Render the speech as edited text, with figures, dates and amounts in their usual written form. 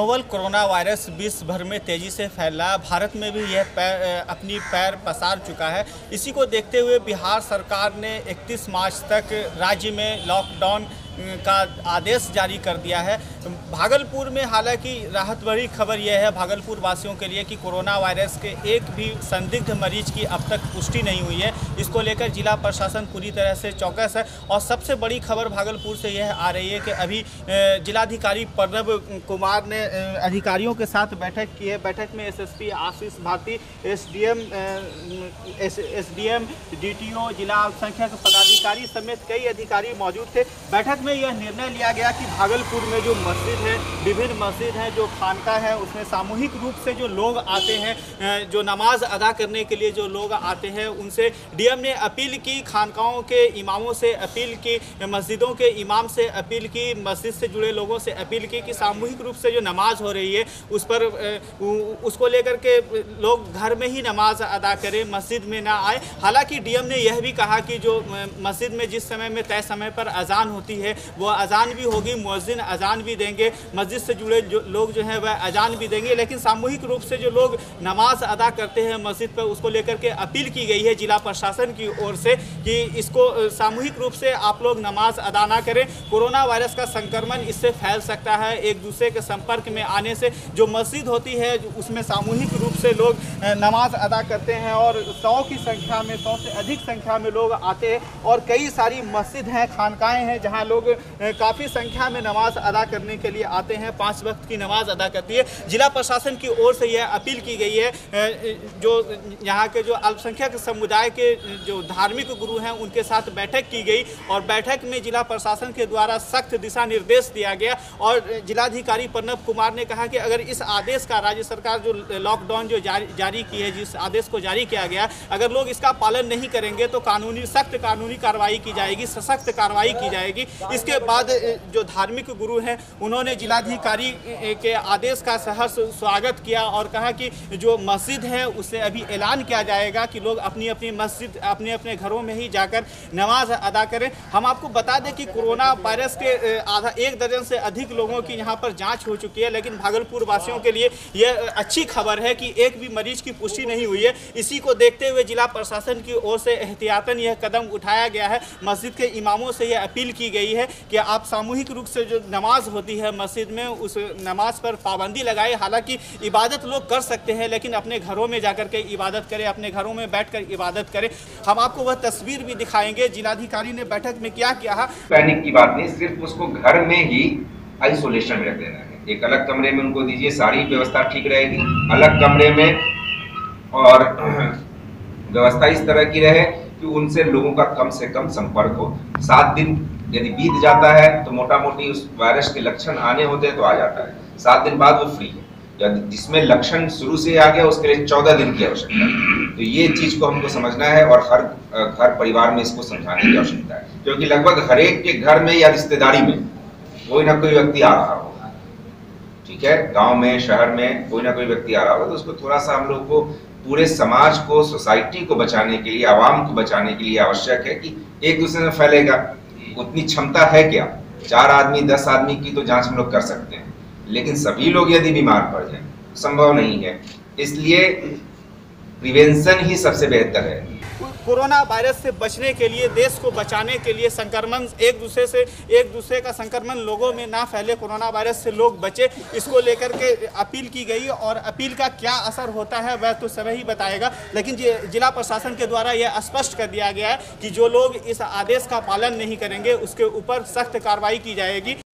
Novel corona virus विश्व भर में तेज़ी से फैल रहा है। भारत में भी यह अपनी पैर पसार चुका है। इसी को देखते हुए बिहार सरकार ने 31 मार्च तक राज्य में लॉकडाउन का आदेश जारी कर दिया है। भागलपुर में हालांकि राहत भरी खबर यह है भागलपुर वासियों के लिए कि कोरोना वायरस के एक भी संदिग्ध मरीज की अब तक पुष्टि नहीं हुई है। इसको लेकर जिला प्रशासन पूरी तरह से चौकस है। और सबसे बड़ी खबर भागलपुर से यह आ रही है कि अभी जिलाधिकारी प्रणव कुमार ने अधिकारियों के साथ बैठक की है। बैठक में SSP Ashish Bharti, SDM, DTO, जिला अल्पसंख्यक पदाधिकारी समेत कई अधिकारी मौजूद थे। बैठक में यह निर्णय लिया गया कि भागलपुर में जो मस्जिद है, विभिन्न मस्जिद हैं, जो खानका है, उसमें सामूहिक रूप से जो लोग आते हैं, जो नमाज अदा करने के लिए जो लोग आते हैं, उनसे डीएम ने अपील की, खानकाओं के इमामों से अपील की, मस्जिदों के इमाम से अपील की, मस्जिद से जुड़े लोगों से अपील की कि सामूहिक रूप से जो नमाज हो रही है उस पर उसको लेकर के लोग घर में ही नमाज अदा करें, मस्जिद में ना आए। हालांकि डीएम ने यह भी कहा कि जो मस्जिद में जिस समय में तय समय पर अजान होती है वो अजान भी होगी, मुअज्जिन अजान भी देंगे, मस्जिद से जुड़े जो लोग जो हैं वह अजान भी देंगे, लेकिन सामूहिक रूप से जो लोग नमाज अदा करते हैं मस्जिद पर उसको लेकर के अपील की गई है जिला प्रशासन की ओर से कि इसको सामूहिक रूप से आप लोग नमाज अदा ना करें। कोरोना वायरस का संक्रमण इससे फैल सकता है एक दूसरे के संपर्क में आने से। जो मस्जिद होती है उसमें सामूहिक रूप से लोग नमाज अदा करते हैं और 100 की संख्या में, 100 से अधिक संख्या में लोग आते हैं और कई सारी मस्जिद हैं, खानकाएँ हैं जहाँ लोग काफ़ी संख्या में नमाज अदा करने के लिए आते हैं, 5 वक्त की नमाज अदा करती है। जिला प्रशासन की ओर से यह अपील की गई है। जो यहाँ के जो अल्पसंख्यक समुदाय के जो धार्मिक गुरु हैं उनके साथ बैठक की गई और बैठक में जिला प्रशासन के द्वारा सख्त दिशा निर्देश दिया गया और जिलाधिकारी प्रणव कुमार ने कहा कि अगर इस आदेश का राज्य सरकार जो लॉकडाउन जो जारी की है, जिस आदेश को जारी किया गया, अगर लोग इसका पालन नहीं करेंगे तो सख्त कानूनी कार्रवाई की जाएगी, सशक्त कार्रवाई की जाएगी। इसके बाद जो धार्मिक गुरु हैं उन्होंने जिलाधिकारी के आदेश का सहर्ष स्वागत किया और कहा कि जो मस्जिद है उससे अभी ऐलान किया जाएगा कि लोग अपनी अपनी मस्जिद अपने अपने घरों में ही जाकर नमाज अदा करें। हम आपको बता दें कि कोरोना वायरस के 1 दर्जन से अधिक लोगों की यहाँ पर जाँच हो चुकी है, लेकिन भागलपुर वासियों के लिए यह अच्छी खबर है कि एक भी मरीज की पुष्टि नहीं हुई है। इसी को देखते हुए जिला प्रशासन की ओर से एहतियातन यह कदम उठाया गया है। मस्जिद के इमामों से यह अपील की गई है कि आप सामूहिक रूप से जो नमाज होती है मस्जिद में उस नमाज पर पाबंदी लगाए। हालांकि इबादत लोग कर सकते हैं लेकिन अपने घरों में जाकर के इबादत करें, अपने घरों में बैठकर इबादत करें। हम आपको वह तस्वीर भी दिखाएंगे जिलाधिकारी ने बैठक में क्या किया। पैनिक की बात नहीं, सिर्फ उसको घर में ही आइसोलेशन में रख देना है। एक अलग कमरे में उनको दीजिए, सारी व्यवस्था ठीक रहेगी। अलग कमरे में और व्यवस्था इस तरह की रहे कि उनसे लोगों का कम से कम संपर्क हो। 7 दिन यदि बीत जाता है तो मोटा मोटी उस वायरस के लक्षण आने होते हैं तो आ जाता है, 7 दिन बाद वो फ्री है। जिसमें लक्षण शुरू से आ गया उसके लिए 14 दिन की आवश्यकता है। तो ये चीज को हमको समझना है और हर घर परिवार में इसको समझाने की आवश्यकता है, क्योंकि लगभग हर एक के घर में या रिश्तेदारी में कोई ना कोई व्यक्ति आ रहा होगा। ठीक है, गाँव में, शहर में कोई ना कोई व्यक्ति आ रहा होगा, तो उसको थोड़ा सा हम लोग को पूरे समाज को, सोसाइटी को बचाने के लिए, आवाम को बचाने के लिए आवश्यक है कि एक दूसरे में फैलेगा। उतनी क्षमता है क्या? 4 आदमी 10 आदमी की तो जांच हम लोग कर सकते हैं, लेकिन सभी लोग यदि बीमार पड़ जाएं संभव नहीं है। इसलिए प्रिवेंशन ही सबसे बेहतर है। कोरोना वायरस से बचने के लिए, देश को बचाने के लिए, संक्रमण एक दूसरे का संक्रमण लोगों में ना फैले, कोरोना वायरस से लोग बचे, इसको लेकर के अपील की गई और अपील का क्या असर होता है वह तो समय ही बताएगा। लेकिन जिला प्रशासन के द्वारा यह स्पष्ट कर दिया गया है कि जो लोग इस आदेश का पालन नहीं करेंगे उसके ऊपर सख्त कार्रवाई की जाएगी।